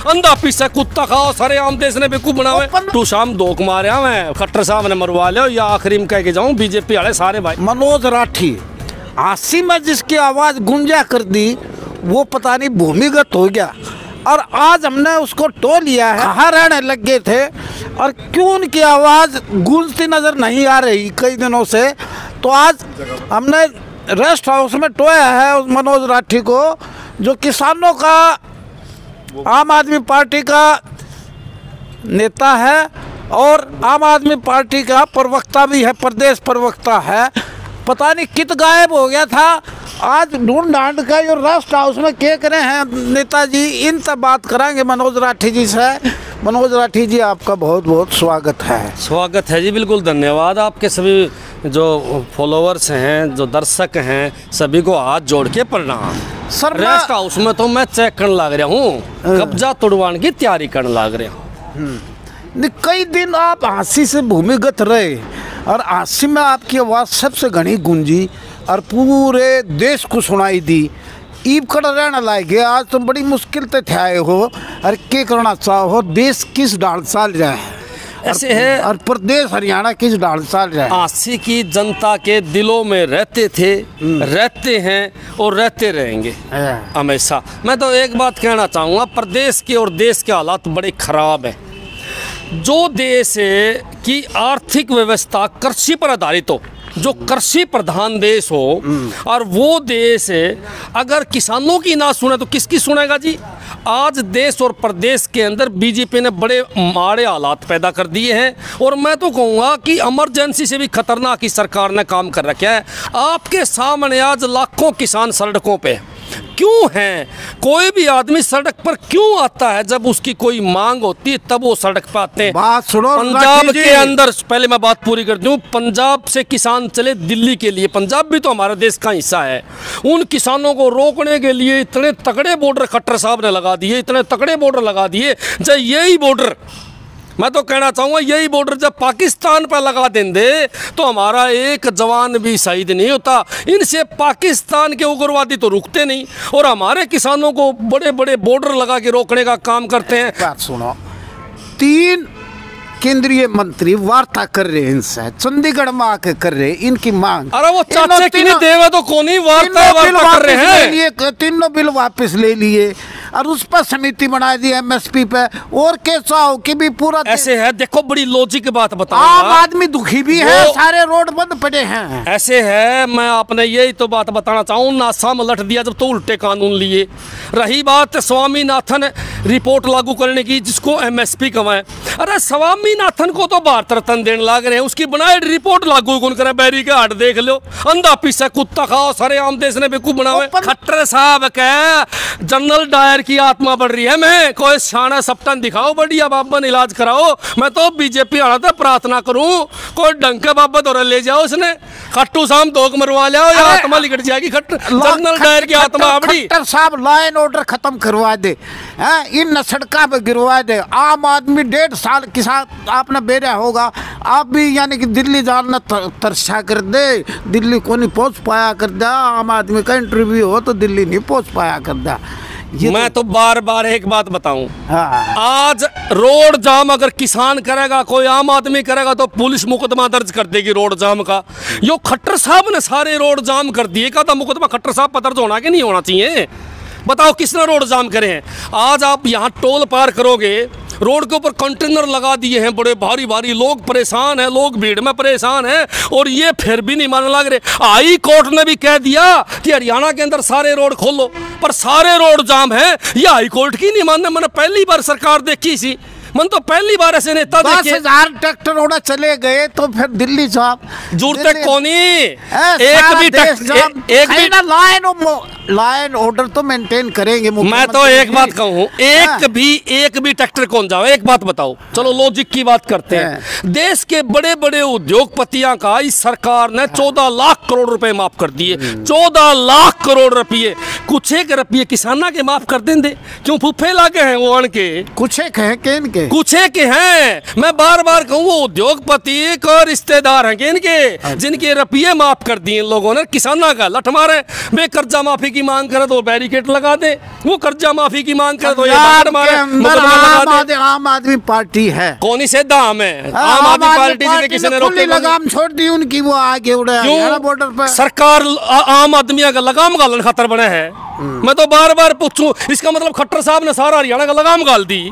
अंधा पीछे कुत्ता खाओ सारे आम देश ने बेवकूफ बनावे। तू शाम धोख मारे मैं खट्टर साहब ने मरवा लिया या आखिरी में कह के जाऊं बीजेपी वाले सारे भाई। मनोज राठी आसी में जिसकी आवाज गुंजा कर दी वो पता नहीं भूमिगत हो गया और आज हमने उसको टो लिया है। कहाँ रहने लग गए थे और क्यों उनकी आवाज़ गूंजती नज़र नहीं आ रही कई दिनों से, तो आज हमने रेस्ट हाउस में टोया है उस मनोज राठी को जो किसानों का आम आदमी पार्टी का नेता है और आम आदमी पार्टी का प्रवक्ता भी है, प्रदेश प्रवक्ता है। पता नहीं कित गायब हो गया था, आज ढूंढ ढांड का जो रेस्ट हाउस में क्या करे हैं नेताजी, इन तब बात कराएंगे मनोज राठी जी से। मनोज राठी जी आपका बहुत बहुत स्वागत है। स्वागत है जी, बिल्कुल धन्यवाद। आपके सभी जो फॉलोअर्स हैं, जो दर्शक हैं, सभी को हाथ जोड़ के प्रणाम। सर रेस्ट हाउस में तो मैं चेक करने लग रहा हूँ, कब्जा तोड़वाने की तैयारी करने लग रहा हूँ। कई दिन आप हांसी से भूमिगत रहे और हांसी में आपकी आवाज़ सबसे घनी गूंजी और पूरे देश को सुनाई दी। ईब कड़ रहना लायक है, आज तुम बड़ी मुश्किल से ठाए हो और क्या करना चाहो, देश किस डाल साल जाए ऐसे है और प्रदेश हरियाणा किस डाल साल जाए। हांसी की जनता के दिलों में रहते थे, रहते हैं और रहते रहेंगे हमेशा। मैं तो एक बात कहना चाहूँगा, प्रदेश के और देश के हालात बड़े खराब हैं। जो देश की आर्थिक व्यवस्था कृषि पर आधारित हो, जो कृषि प्रधान देश हो, और वो देश अगर किसानों की ना सुने तो किसकी सुनेगा जी। आज देश और प्रदेश के अंदर बीजेपी ने बड़े माड़े हालात पैदा कर दिए हैं और मैं तो कहूँगा कि इमरजेंसी से भी खतरनाक ही सरकार ने काम कर रखा है। आपके सामने आज लाखों किसान सड़कों पे क्यों हैं? कोई भी आदमी सड़क पर क्यों आता है? जब उसकी कोई मांग होती है तब वो सड़क पर आते हैं। बात सुनो, पंजाब के अंदर, पहले मैं बात पूरी कर दूं, पंजाब से किसान चले दिल्ली के लिए, पंजाब भी तो हमारे देश का हिस्सा है। उन किसानों को रोकने के लिए इतने तगड़े बॉर्डर खट्टर साहब ने लगा दिए, इतने तगड़े बॉर्डर लगा दिए। जब यही बॉर्डर, मैं तो कहना चाहूँगा, यही बॉर्डर जब पाकिस्तान पर लगा देंगे तो हमारा एक जवान भी शहीद नहीं होता। इनसे पाकिस्तान के उग्रवादी तो रुकते नहीं और हमारे किसानों को बड़े बड़े बॉर्डर लगा के रोकने का काम करते हैं। बात सुनो, 3 केंद्रीय मंत्री वार्ता कर रहे हैं इनसे, चंडीगढ़ में आके कर रहे हैं इनकी मांग। अरे वो चाचे की नहीं देवे तो कौन ही वार्ता कर रहे हैं। तीनों बिल वापस ले लिए और उस पर समिति बना दी एमएसपी पे। और कैसा हो कि भी पूरा ऐसे है, देखो बड़ी लॉजिक बात बताओ, आम आदमी दुखी भी है, सारे रोड बंद पड़े हैं। ऐसे है, मैं आपने यही तो बात बताना चाहूँ, नासा में लट दिया जब तो उल्टे कानून लिए। रही बात स्वामीनाथन रिपोर्ट लागू करने की, जिसको एमएसपी कमाए, अरे स्वामीनाथन को तो भारत रत्न देने लग रहे हैं, उसकी बनाई रिपोर्ट लागू कौन करे? बैरी के हाट देख लो, अंधा पीछे कुत्ता खाओ सारे आम देश ने बेवकूफ बनावे। खट्टर साहब के जनरल डायर की आत्मा बढ़ रही है, मैं कोई शाना सप्तन दिखाओ, बढ़िया बाबा इलाज कराओ। मैं तो बीजेपी आना था, प्रार्थना करूं कोई ढंग के बाबा दौरा ले जाओ, उसने खट्टू शाम धोख मरवा लिया, आत्मा लिकट जाएगी। जनरल डायर की आत्मा बड़ी। खट्टर साहब लाइन ऑर्डर खत्म करवा दे, इन सड़का पे गिरवा दे। आम आदमी 1.5 साल के साथ आपने बेरा होगा, आप भी यानी कि दिल्ली जाना तरसा कर दे, दिल्ली को नहीं पहुंच पाया कर दे। आम आदमी का इंटरव्यू हो तो दिल्ली नहीं पहुंच पाया कर दे। मैं तो बार बार एक बात बताऊं, हाँ। आज रोड जाम अगर किसान करेगा, कोई आम आदमी करेगा तो पुलिस मुकदमा दर्ज कर देगी रोड जाम का। यो खट्टर साहब ने सारे रोड जाम कर दिए, का मुकदमा खट्टर साहब पर दर्ज होना कि नहीं होना चाहिए? बताओ किसने रोड जाम करे हैं? आज आप यहाँ टोल पार करोगे, रोड के ऊपर कंटेनर लगा दिए हैं बड़े भारी भारी, लोग परेशान हैं, लोग भीड़ में परेशान हैं और ये फिर भी नहीं मानने लग रहे। हाई कोर्ट ने भी कह दिया कि हरियाणा के अंदर सारे रोड खोलो, पर सारे रोड जाम है। ये हाई कोर्ट की नहीं मानने। मैंने पहली बार सरकार देखी सी, मन तो पहली बार ऐसे नेता देखे। 10,000 ट्रैक्टर उड़ा चले गए तो फिर दिल्ली साहब जुड़ते कोनी एक भी लाइन ऑर्डर तो मेंटेन करेंगे। मैं तो एक बात कहूँ, एक भी ट्रैक्टर कौन जाओ? एक बात बताओ, चलो लॉजिक की बात करते हैं। देश के बड़े बड़े उद्योगपतियों का इस सरकार ने 14 लाख करोड़ रुपए माफ कर दिए। 14 लाख करोड़ रुपये, कुछ एक रुपये किसाना के माफ कर देंगे क्यों? फुफे लागे हैं वो अण के, कुछ एक है के इनके, कुछ के हैं। मैं बार बार कहूँ, वो उद्योगपति को रिश्तेदार हैं इनके, जिनके रुपये माफ कर दिए इन लोगों ने। किसाना का लठ मारे, बे कर्जा माफी की मांग करे तो बैरिकेड लगा दे, वो कर्जा माफी की मांग करे तो ये पंजाब मारे, के अंदर लगा दे। आम आदमी पार्टी है, कौन ही से दाम है आम आदमी पार्टी से किसी ने रोके लगाम छोड़ दी उनकी, वो आगे उड़ा बॉर्डर पर। सरकार आम आदमी का लगाम गालन खातर बने है। मैं तो बार बार पूछूं, इसका मतलब खट्टर साहब ने सारा हरियाणा का लगाम गाल दी।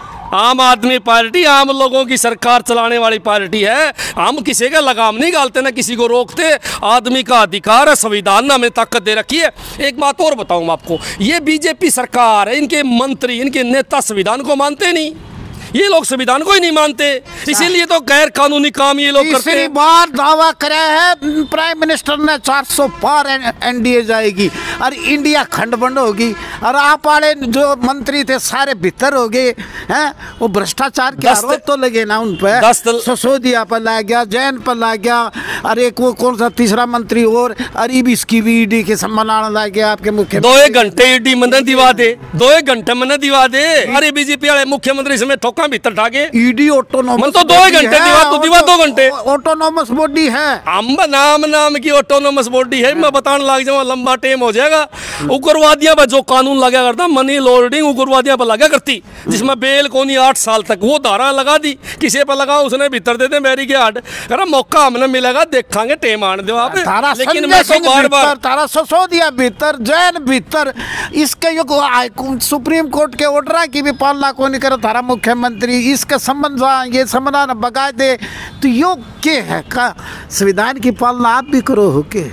आम आदमी पार्टी आम लोगों की सरकार चलाने वाली पार्टी है। हम किसी का लगाम नहीं गालते, ना किसी को रोकते। आदमी का अधिकार है, संविधान ने हमें ताकत दे रखी है। एक बात और बताऊं आपको, ये बीजेपी सरकार है, इनके मंत्री, इनके नेता संविधान को मानते नहीं। ये लोग संविधान को ही नहीं मानते, इसीलिए तो गैर कानूनी काम ये लोग करते हैं। बार दावा करा है प्राइम मिनिस्टर ने 400 पार एनडीए जाएगी और इंडिया खंड बंद होगी, और आप वाले जो मंत्री थे सारे भीतर हो गए हैं। वो भ्रष्टाचार के आरोप तो लगे ना उन पर, सिसोदिया पर लग गया, जैन पर लग गया, और एक वो कौन सा तीसरा मंत्री और इसकी भी ईडी के सम्मान लग गया आपके मुख्य। 2 घंटे ईडी मैंने दिवा दे, 2 घंटे मैंने दिवा दे। अरे बीजेपी वाले मुख्यमंत्री समय ठोका भीतर ठाके ईडी ऑटोनोमस तो 2 घंटे दिवा, तो दिवा 2 घंटे। ऑटोनोमस बॉडी है, हम नाम की ऑटोनोमस बॉडी है। मैं बताने लग जाऊँ लंबा टाइम हो जाएगा। उग्रवादियों पर जो कानून लगा करता, मनी लॉन्ड्रिंग उग्रवादियों पर लगा करती, जिसमें बेल कोनी 8 साल तक, वो धारा लगा दी। किसी पर लगा उसने भीतर दे दे बैरिकेड, अरे मौका हमने मिलेगा देखांगे, टेम आने दो आप। लेकिन मैं तो बार-बार तारा सिसोदिया भीतर, जैन भीतर, इसके सुप्रीम कोर्ट के ऑर्डर की भी पालना को नहीं करे तारा मुख्यमंत्री, इसके संबंध ये समाधान बगा दे, तो यो के है का संविधान की पालना आप भी करो हो के।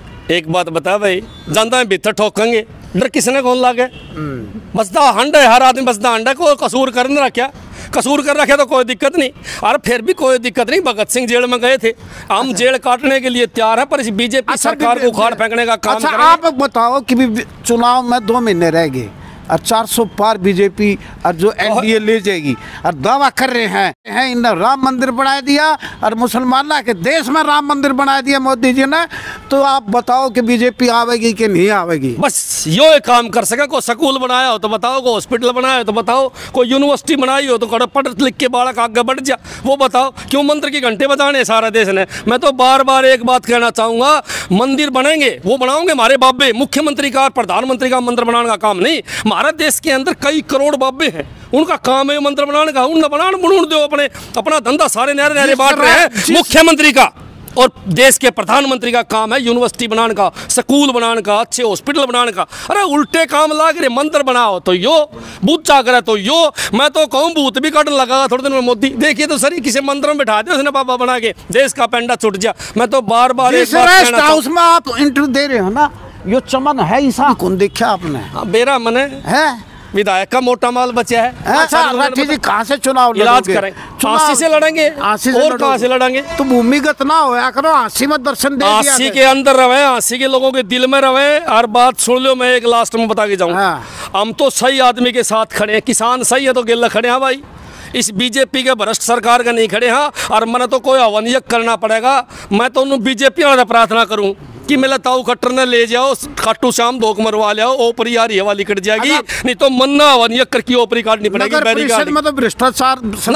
एक बात बता भाई, जानता है भीतर ठोकेंगे, डर किसने कौन लागे? बसदा हंड है, हर आदमी बसदा हंड है, को कसूर कर रखा, कसूर कर रखा तो कोई दिक्कत नहीं। और फिर भी कोई दिक्कत नहीं, भगत सिंह जेल में गए थे, हम जेल काटने के लिए तैयार है, पर इस बीजेपी सरकार को उखाड़ फेंकने का काम करेंगे। आप बताओ कि चुनाव में 2 महीने रह गए और 400 पार बीजेपी और जो एनडीए ले जाएगी, और दावा कर रहे हैं इन्हें राम मंदिर बना दिया और मुसलमाना के देश में राम मंदिर बना दिया मोदी जी ने। तो आप बताओ कि बीजेपी आवेगी कि नहीं आवेगी? बस यो एक काम कर सके, कोई स्कूल बनाया हो तो बताओ, कोई हॉस्पिटल बनाया हो तो बताओ, कोई यूनिवर्सिटी बनाई हो तो पढ़ लिख के बालक आगे बढ़ जा, वो बताओ। क्यों मंत्र की घंटे बजाने सारा देश ने? मैं तो बार बार एक बात कहना चाहूँगा, मंदिर बनेंगे वो बनाओगे हमारे बाबे, मुख्यमंत्री का प्रधानमंत्री का मंदिर बनाने का काम नहीं। भारत देश के अंदर कई करोड़ बाबे हैं, उनका काम है मंदिर बनाने का। उन बनाने बुन दो, अपना धंधा सारे नहरे बांट रहे हैं। मुख्यमंत्री का और देश के प्रधानमंत्री का काम है यूनिवर्सिटी बनाने का, स्कूल बनाने का, अच्छे हॉस्पिटल बनाने का। अरे उल्टे काम लाग रहे, मंदिर बनाओ तो यो, भूत जाग रहा तो यो। मैं तो कहूँ भूत भी काटने लगा थोड़े दिन में मोदी। देखिए तो सर किसी मंदिर में बिठा दे उसने बाबा बना के, देश का पेंडा छुट जा। मैं तो बार बार हाउस में आप इंटरव्यू दे रहे हो ना, यो चमन है ईसा कौन देखा आपने? बेरा मने है विधायक का मोटा माल बचा है। अच्छा राठी जी कहाँ से चुनाव इलाज करें? आसी से लड़ेंगे, और कहाँ से लड़ेंगे? तो भूमिगत ना होया करो, आसी में दर्शन दे दिया, आसी के अंदर रहे, आसी के लोगों के दिल में रहे। हर बात सुन लो, मैं एक लास्ट में बता के जाऊँ। हम तो सही आदमी के साथ खड़े हैं, किसान सही है तो गिल्ला खड़े हैं भाई, इस बीजेपी के भ्रष्ट सरकार का नहीं खड़े हैं। और मैंने तो कोई अवनियक करना पड़ेगा। मैं तो उन बीजेपी वाला प्रार्थना करूं कि मेरा ताऊ खट्टर ने ले जाओ, खाटू श्याम धोख मरवा ले, ओपरी यार ये वाली कट जाएगी, नहीं तो मन्ना अवनियक करके ओपरी काटनी पड़ेगी। में तो भ्रष्टाचार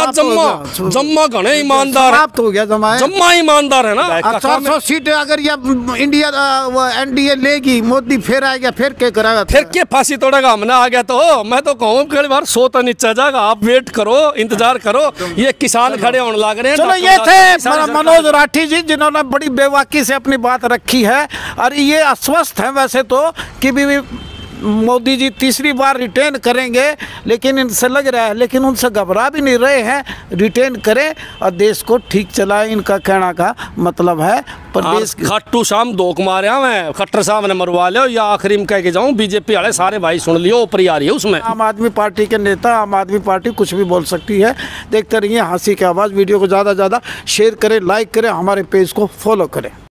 जम्मा घने ईमानदार हो गया, जम्मा ईमानदार है ना। 400 सीटें अगर ये इंडिया एनडीए लेगी, मोदी फिर आएगा, फिर क्या करेगा? फिर के फांसी तोड़ेगा? हमने आ गया तो मैं तो कहूँ कई बार सोता नीचा जाएगा। आप वेट करो, इंतजार करो, ये किसान खड़े होने लग रहे हैं। चलो ये थे मनोज राठी जी, जिन्होंने बड़ी बेवाकी से अपनी बात रखी है। और ये आश्वस्त है वैसे तो कि भी मोदी जी तीसरी बार रिटेन करेंगे, लेकिन इनसे लग रहा है, लेकिन उनसे घबरा भी नहीं रहे हैं, रिटेन करें और देश को ठीक चलाएं, इनका कहना का मतलब है। प्रदेश खट्टू शाम धोख मारे मैं, खट्टर साहब ने मरवा लियो, या आखिरी में कह के जाऊं बीजेपी वाले सारे भाई सुन लियो, ऊपरी आ रही है उसमें। आम आदमी पार्टी के नेता, आम आदमी पार्टी कुछ भी बोल सकती है। देखते रहिए हंसी की आवाज़। वीडियो को ज़्यादा से ज़्यादा शेयर करें, लाइक करें, हमारे पेज को फॉलो करें।